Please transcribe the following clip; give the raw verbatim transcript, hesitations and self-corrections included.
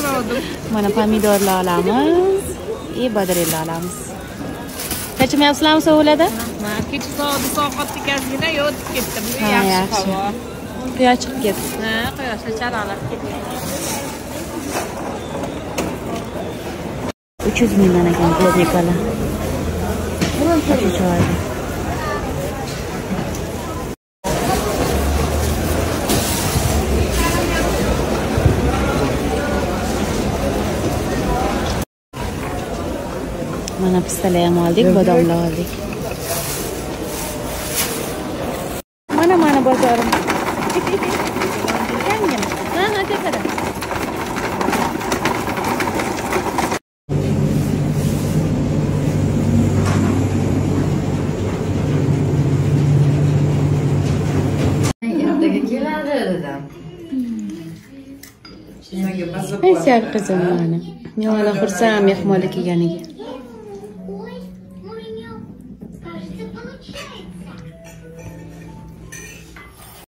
Mana pomidorlar olamiz. И badariylar olamiz. Kechmayapsizlarmi sovuqlarda? Ha, kecha soat soatga kezgina yotib ketdim. Yaxshi havo. Quyosh chiqib ketdi. Ha, quyoshda charaqlab ketdi. uch yuz mingdan ekan klubnikalar. Choydi. Mana pistalar ham oldik, bodomlar oldik. Mana mana bozorim. Yangam. Ha, ha, tepada. Neyse kızım mana. Yo'la xursam mehmonga kelganiga.